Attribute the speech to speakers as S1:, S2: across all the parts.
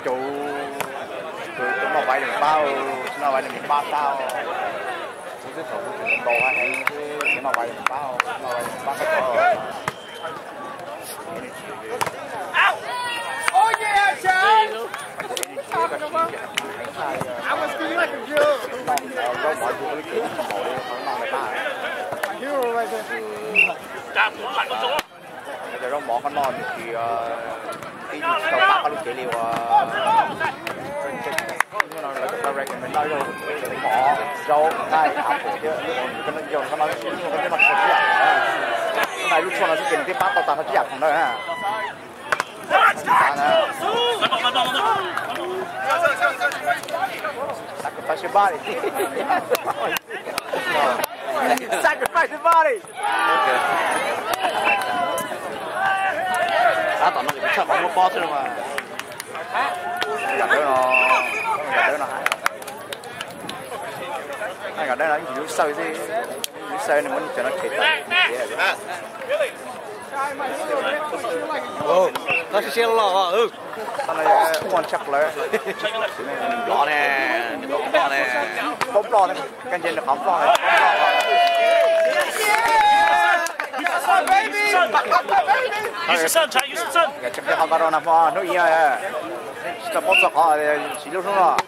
S1: chủ cũng mà vậy đừng bao nó vậy đừng bao sao cái thủ đồ hay cái mà vậy đừng bao nó vậy đừng bao cái thủ
S2: oh yeah Charles I was feeling like a girl
S1: nó mọi người cái chuyện hội không làm người ta
S2: hero right there
S1: rồi nó bỏ con non thì cái đầu bạc nó chỉ liều nó là cái direct mình nói rồi bỏ dầu này áp chứ cái nó dầu nó cái mặt sạch cái này lúc sau nó sẽ chuyển cái bát tàu tàu nó chỉ áp thằng đó ha sacrifice your body sacrifice your body đá toàn nó bị chậm bóng nó thôi mà gặp đứa nó hay gặp đây là những sợi gì những sợi này muốn cho nó chết nó sẽ xé lò con này quan chắc lấy lò nè lò nè bóng lò này cái gì là bóng lò này
S3: Use the sun, Chai, use the sun.
S1: Cái chụp cái họ vào nằm vào nuôi à, cho bớt giọt họ chỉ lúc thôi rồi.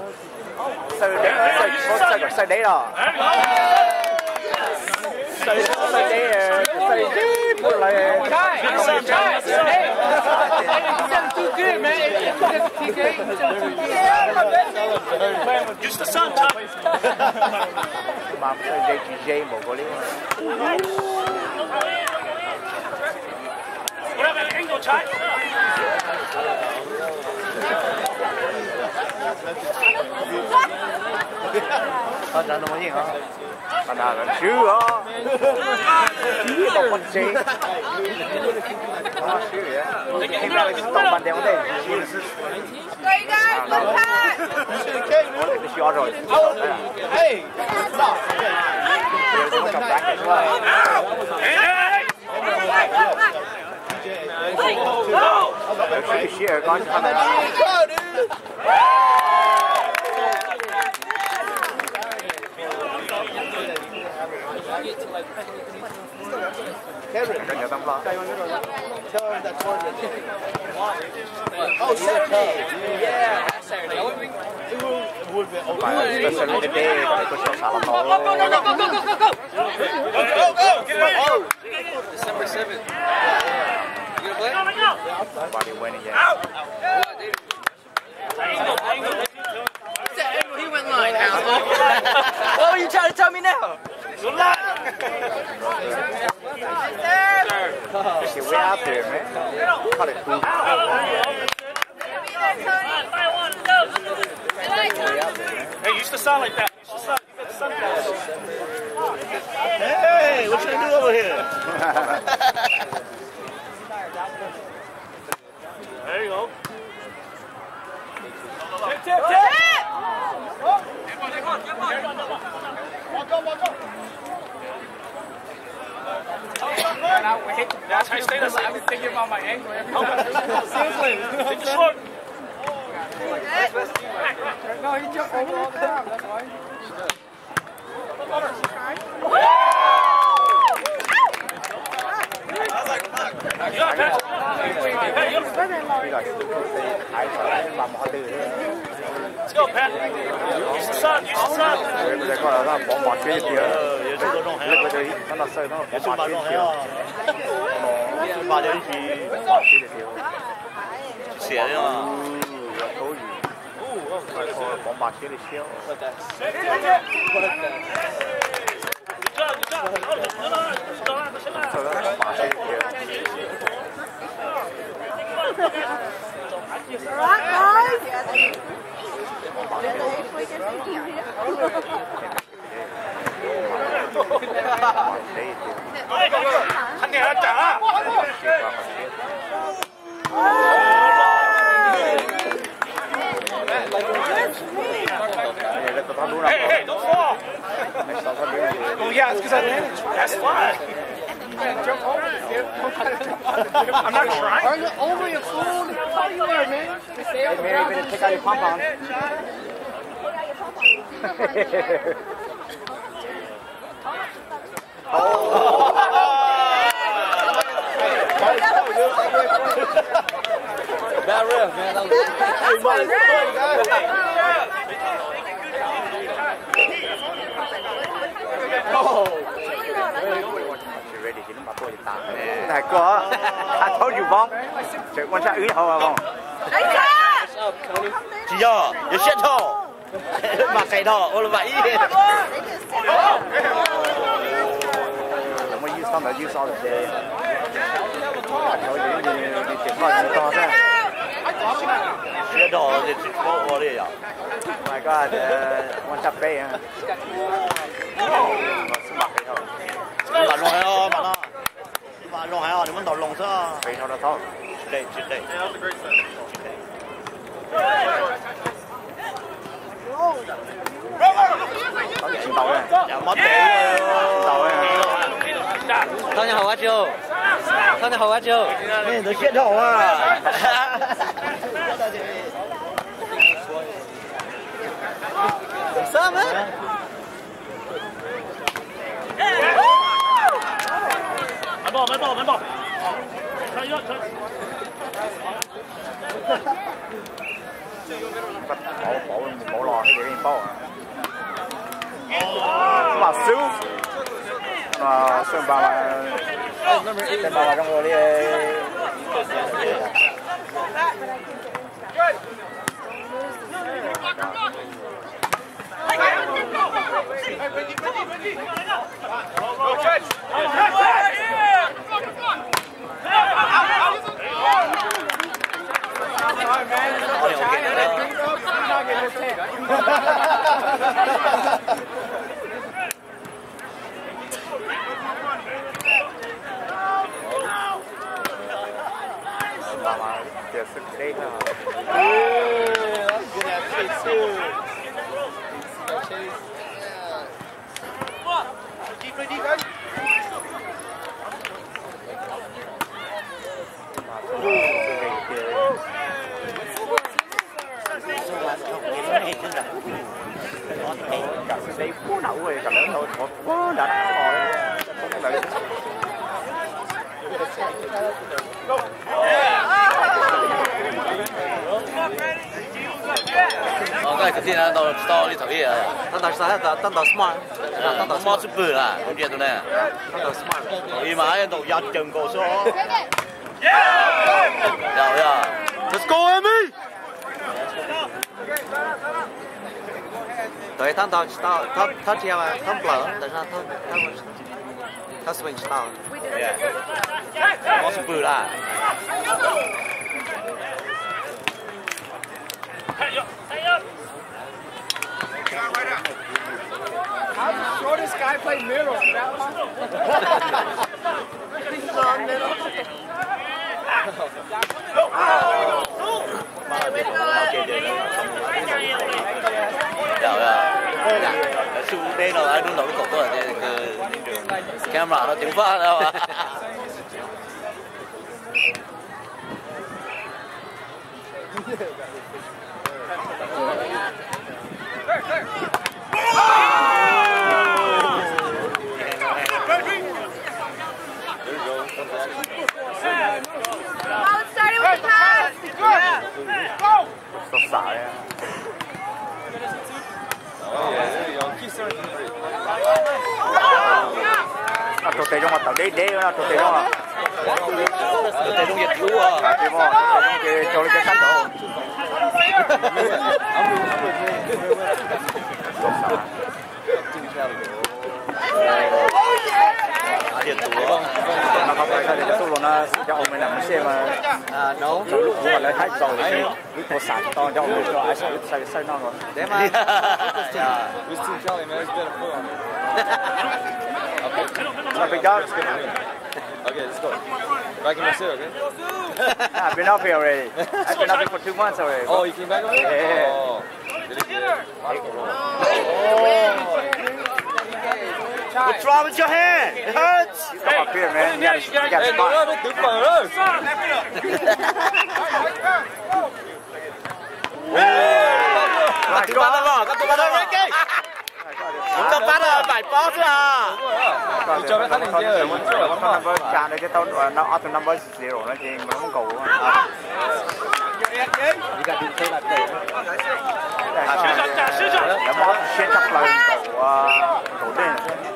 S1: Say đấy rồi. Say đấy buồn lại.
S3: Use the sun, Chai.
S1: Mà say dây một cái
S3: Whatever angle, Chai.
S1: Con nó nói gì hả? Con nào là chứ hả? Chứ đọc con gì? Nó chứ vậy. Thêm ra cái tổng bàn đèo đây.
S2: Đây đây, không thay.
S1: Nó xóa rồi. Hey, stop. Nó cầm đá cái thôi. Shit, con con này. Cái tấm lo.
S2: Oh, Saturday. Yeah, Saturday.
S1: Especially the day that I go to
S2: Go, go, go, go, go, go, go, go. Go, go. Oh, December 7th. You gonna play?
S1: Nobody winning yet.
S2: He went line, asshole. What are you trying to tell me now?
S3: Good luck.
S1: You're way out there, man. Cut it cool.
S3: Hey, use the sun like that. Use the sun. You got the sun pass.
S4: Hey, what you do over here?
S3: There you go.
S2: Tip, tip.
S3: That's how you stay this.
S2: I've been thinking about my angle every time. Seriously.
S3: Take the short.
S2: No, he jumped over all the time. That's why.
S3: You got it, Pat. Let's go, Pat. Use the sun. Use the sun.
S1: Bây giờ coi là bỏ bỏ phía kia. Lúc bây giờ nó là sợi nó bỏ phía kia.
S4: Ba đến thì
S1: Bỏ phía kia.
S4: xỉa đấy mà.
S1: Thối gì? Thôi bỏ bỏ phía kia.
S3: Good job. Good job. No.
S1: Thôi nó bỏ phía kia.
S2: Right, guys.
S3: Anh này đã trả. Hey, don't fall.
S1: Oh yeah, it's because I managed.
S3: That's fine.
S2: Jump over it.
S3: I'm not trying.
S2: Are you over your phone? How you are, man?
S1: Mary, better take out your pom-poms.
S2: Bad ref, man. That
S1: ready to bắt tôi tạm nè. Này có, I told you bóng. Chuyện quan trọng ý hậu à bóng.
S4: Chỉ do, you shit hole. Mặc cái đó, ô là vậy.
S1: Đừng có use xong rồi use all the day. Thôi đi chuyển qua những to ra.
S4: Shit hole thì chỉ có vô đi à.
S1: My God, quan trọng đây à. Mặc cái thôi.
S4: Bạn lông hay không, bạn ơi. Bạn lông hay không, thì muốn đổ lông sao?
S1: Cái thôi đó thôi.
S4: Đây, chuyện đây.
S1: Có cái chuyển tàu đây.
S4: Dạ, mất đấy.
S1: Chuyển tàu đây.
S2: Thôi nhà hậu quá chưa? Thôi nhà hậu quá chưa?
S4: Nhìn nó shit hole à.
S2: Sao á?
S3: Mấy ball.
S1: Bỏ lò cái gì đi bao à. Mà xíu. Mà xương bà tên bà trong người đi. There's a day now.
S2: Yeah, that's good at chase too. Chase.
S1: Cả đây phú nậu rồi, cả lớn thôi, có đặt rồi.
S4: cái cái gì đó to đi thổi à.
S2: Tăng tàu smart.
S4: Tăng tàu smart super à, cái gì đó nè.
S2: Tăng tàu smart.
S4: Đi mà cái tàu giật chừng cổ số. Rồi à.
S2: Let's go Amy. Đấy tăng tàu thao chia mà thao lỡ, tại sao thao swing style.
S4: Yeah. Smart super à.
S1: How's the shortest guy play middle? He's on middle.
S4: Rồi à. Su đây nó ai đúng đầu nó cổ tôi là cái camera nó tiếng phát đâu à.
S1: Nó xả đấy. Nó trộn trong mặt tàu đế nó trộn trong à.
S4: Trộn trong nhiệt cứu à.
S1: Thì mà trộn trong cái cho lên cái cắt đó.
S4: Điện túa.
S1: Nó không phải là số luôn á, cho ông mình làm cái xe mà nấu lúc mà lấy hai rồi thì lúc có sản to cho ông mình cho ai sai non rồi.
S2: Để mà. Who's Team Kelly, man? It's been a foot on it. Okay.
S1: Not big dog.
S2: Okay, let's go. Back in my seat, okay?
S1: I've been up here already. I've been up here for 2 months already.
S2: Oh, you came back already?
S1: Yeah.
S2: Oh. Did it get
S4: What's wrong with your hand? It hurts.
S1: You come up here, man. You gotta
S2: Hey,
S1: spot.
S2: no, no, no,
S4: Tụi bắt rồi, các tụi bắt rồi cái. Chúng ta bắt rồi, phải boss à.
S1: Cho cái thằng kia rồi. Number chạm đây cái tao nó auto number 0 nó chỉ mà không cầu.
S4: Đi cả đi chơi lại để.
S1: Để món sẽ chặt lại cầu đen.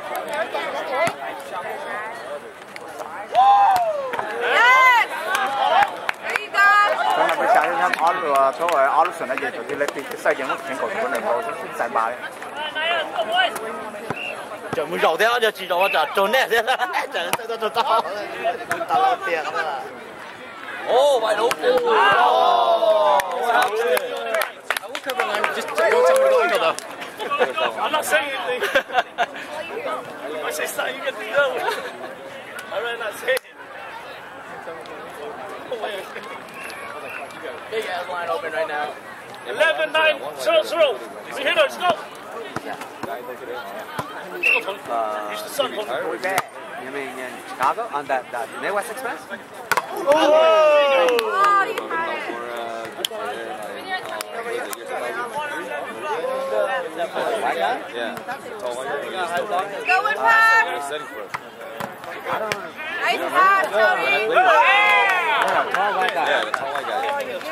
S1: Còn là bây giờ thì họ ở chỗ ở sân này thì lấy cái xây dựng một cái cầu thủ này vào giải bài.
S4: Chờ muốn rầu thế giờ chỉ rầu chờ trốn nè thế. Chờ tao tao tiền lắm à. Oh, wide open. Oh, wow. I will cover line. Just go tell me the window though.
S3: I'm not saying anything. If I say something, you get beat up. I'd rather not say it.
S2: Big ass line open right now.
S3: 11-9, 0-0. We hit us, go. Use the sun.
S5: You mean in Chicago on that Midwest Express? White guy? Yeah.
S6: Going back. Nice pass, Tony.
S5: Tall white guy.
S2: Yeah, the tall white guy.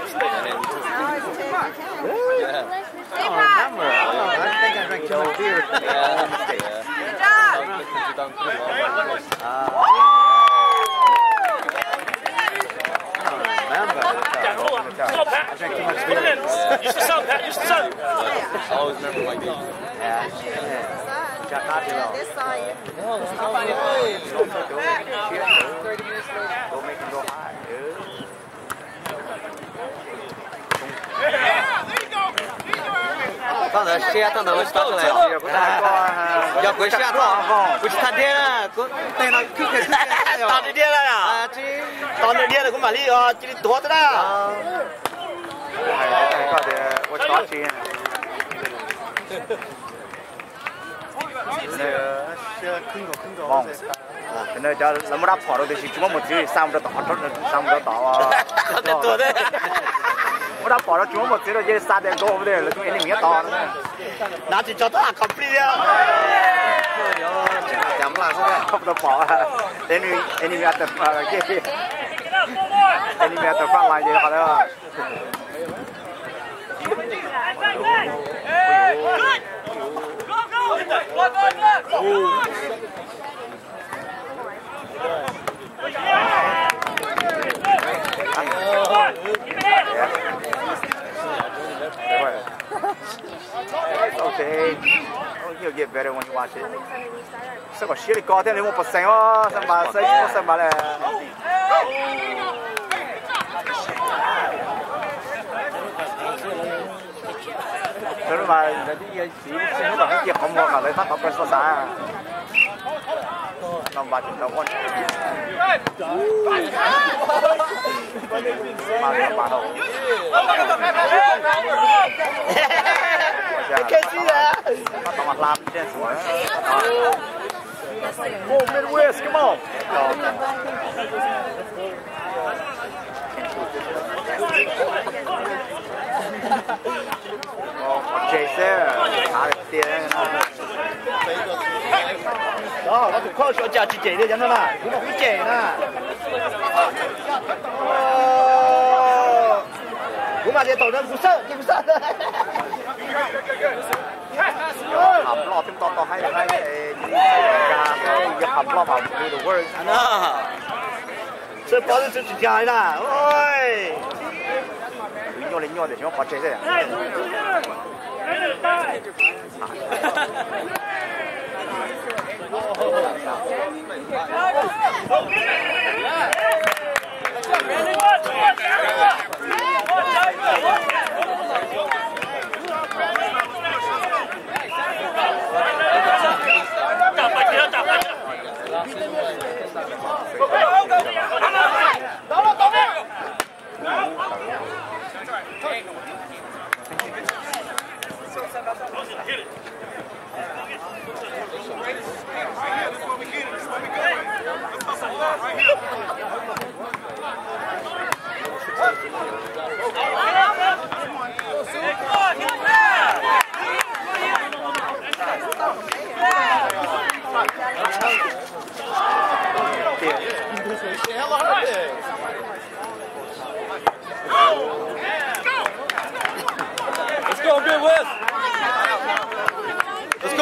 S5: Yeah. I don't remember. I think I drank too much beer.
S6: Good job.
S3: Go, Pat.
S5: I drank too much
S3: Put it
S5: beer.
S3: in. Use the sun, Pat. Use the sun.
S2: I always remember like these.
S5: Yeah. Got not too long.
S1: Go make him go high, dude.
S5: Con ở xe tao nói tao lại. Giờ cuối xe tao. Cuối xe điên à. Tên nó cứ cái
S4: Tao đi điên rồi à? Tao đi điên rồi cũng mà đi chỉ đi tua thôi đó.
S1: Có thể我超级。근데 저 너무 아파로 대신 주먹 못 쥐, 싸움도 더 싸움도 더.
S4: tua đấy.
S1: 뭐 아파로 주먹 못 쥐로 이제 싸대 거 over there. 좀 애니 미야 더.
S4: Nó chỉ cho tao complete á.
S1: Chấm là không được bỏ. Enemy at the enemy at the front line gì đó. Okay. You'll get better when you watch it. Sao có shit có thêm đến 1% đó, sao bà xây sao bà là. Thế mà đi chỉ xin nó cái việc không mua cả lấy phát có số xa. Làm bà chúng ta quan
S4: Cái gì đó?
S1: nó tao mặt làm trên suối. Oh, Midwest, come on. Jason, thả được tiền.
S4: Đó, nó cũng khó cho chị chạy đi cho nó là, cũng không biết chạy nè. Cũng mà để tổ nó cũng sợ, chứ cũng sợ.
S1: Hầm lo chúng to hay gà cái hầm lo vào do the work.
S4: Anh à, sợ bỏ được chuyện dài nè, ôi.
S1: lính nhô để chúng nó có chế rồi.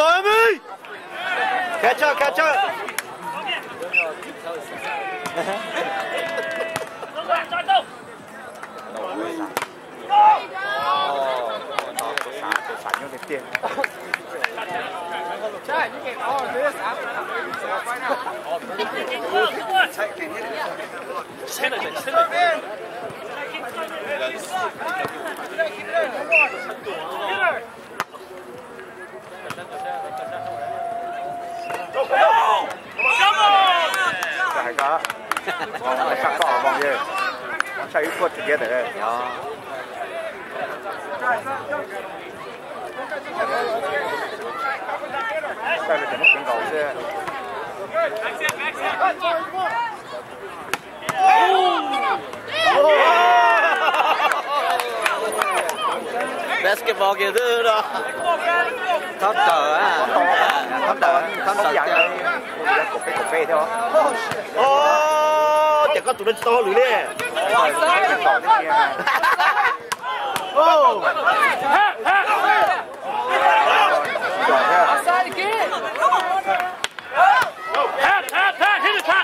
S4: Go Emmy! Catch up, catch up!
S1: Sẵn nhau tiền tiền. Cái đó, nó sắc cỏ bằng gì? Nó xây cột together. Đây là một chuyện cầu chứ.
S4: Basketball kia thứ đó. Thấp tờ á. Thấp tờ. Thấp tờ.
S1: Cục phê thôi.
S4: Chẳng có tụi nó to lưỡi đi.
S3: Outside again. Pat, hit it, Pat.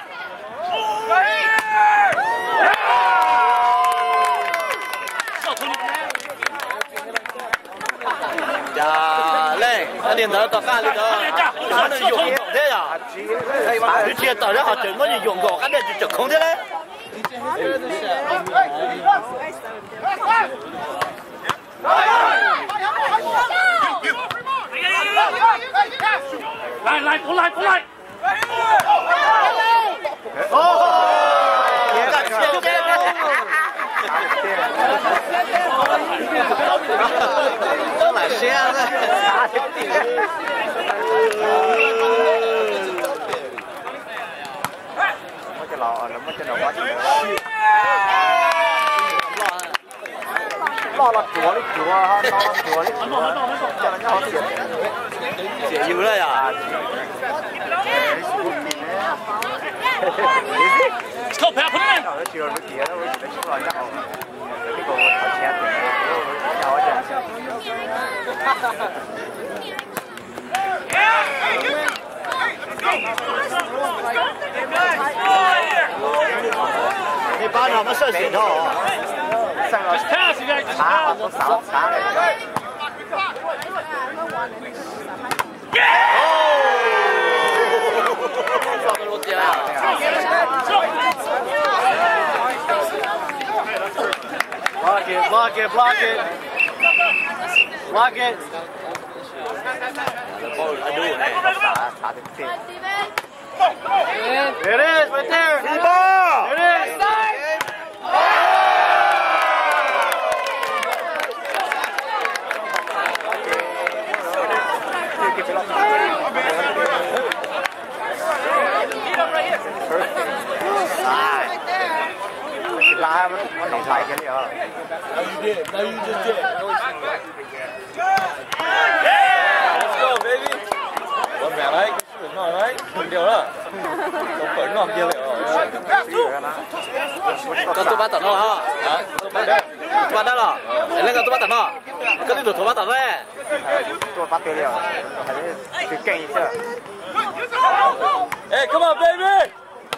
S4: Dạ, lên, anh điền tới tao ca đi đó. Nó là dùng gỗ thế à? Cái chia tờ đó họ chừng nó dùng gỗ cái này chừng không thế đấy.
S3: Lại, pull lại.
S4: Đó là xe đó.
S1: Mất cái lò, nó mất cái đầu quá. Lo chúa đi chúa ha, lo chúa đi chúa. Cho nó nhau tiền.
S4: Chị yêu đấy à?
S3: Stop, Pat, put it in.
S1: Nó chưa nó kia nó chỉ là nhau. Cái cô thật xe tiền. Nhau hết trơn.
S4: Cái班họ mới sợ xỉn thôi.
S1: Sang rồi.
S3: Pass, you guys.
S1: Xả này.
S4: Block it, block it, block it. Block it.
S1: Xả tiền tiền.
S4: There it is, right there. There it is.
S1: Lá nó nóng phải cái gì hả?
S5: Let's go, baby. Con mẹ đấy, đừng nói đấy, đừng điều đó. Không phải ngon kia rồi.
S4: Con tôi bắt tận nó hả? Tôi bắt đó rồi. Lên con tôi bắt tận nó. Cái đi tôi bắt tận đấy.
S1: Tôi bắt tiêu liệu. Cái cây chứ.
S5: Hey, come on, baby.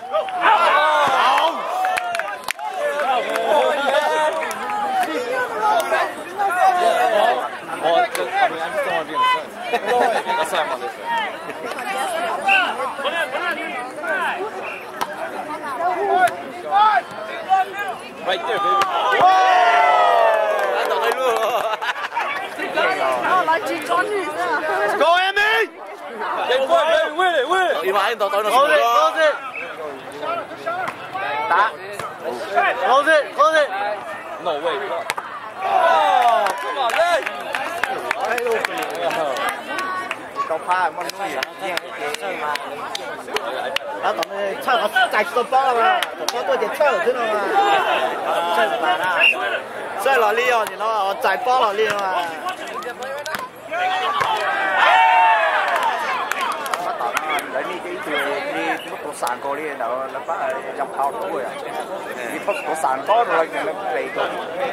S5: That's why I'm on this side. Right there, baby.
S4: Bắt tận đây luôn. Go Emmy!
S5: Game 1, baby, win it.
S4: Đi mãi tao nó
S5: Close it, close it.
S1: Đá.
S5: Close it, close it. No way. Oh, come on, man.
S1: Câu pha mong nuôi riêng cái mà.
S4: Đó tận đây chơi nó chạy tụi bao mà. Tụi tôi chỉ chơi ở thế nào mà. Chơi mà na. Chơi là li rồi thì nó chạy bao là li mà.
S1: Bắt tận lấy đi cái đi mức độ sàn cô đi nó bắt dòng thao đủ rồi. Đi mức độ sàn có rồi nó về rồi.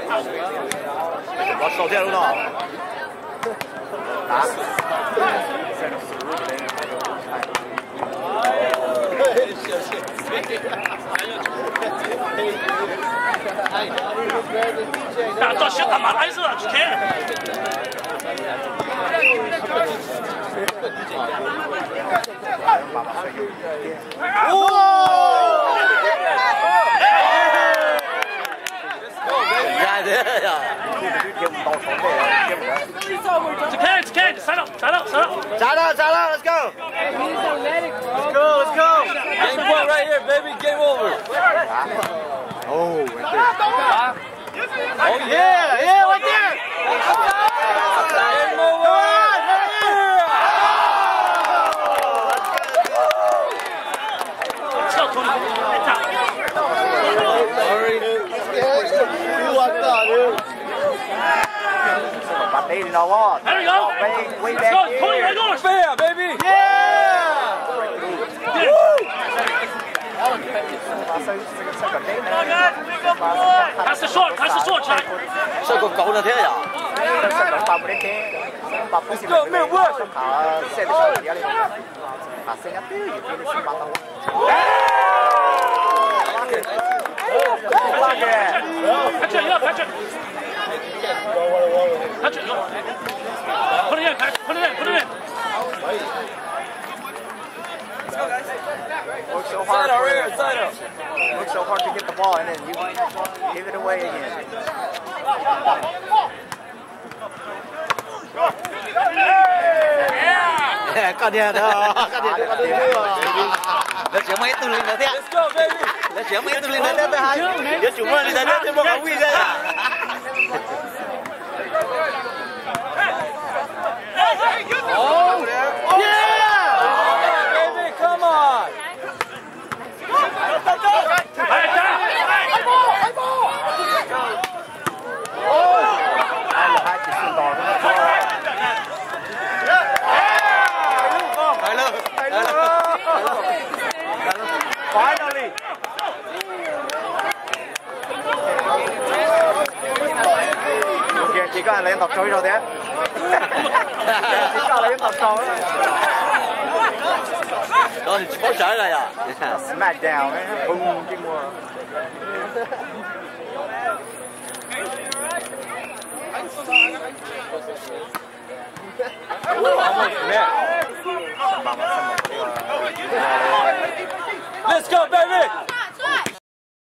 S4: Có số theo đúng không?
S1: Đá.
S3: 打到小打马来是吧？去看。Sign up.
S4: Let's go. Let's go.
S2: Game point right here, baby. Game over.
S1: Oh, right there.
S2: Oh yeah,
S4: right there.
S2: Game over.
S1: There you go.
S3: Let's go. Tony, right on.
S2: Fair, baby.
S3: Pass the short, Chad.
S4: Sao cậu cậu là thế nhỉ?
S3: Catch it. Put it in.
S1: Work so hard.
S2: Side out.
S1: Work so hard to get the ball, and then you give it away again.
S4: Con nhà đó. Nó chỉ mấy tuần lên nữa thế.
S2: Let's go, baby.
S4: Nó chỉ mấy tuần lên nữa thế hai. Giờ chúng mình lên thế một cái quy ra.
S2: Oh, yeah! Baby, come on!
S1: Finally! Chỉ có anh lên tập trôi rồi đấy. Chỉ có lên tập trôi.
S4: Đó thì bóng trở lại à?
S1: Smackdown ấy, bùng cái mùa.
S2: Let's go, baby!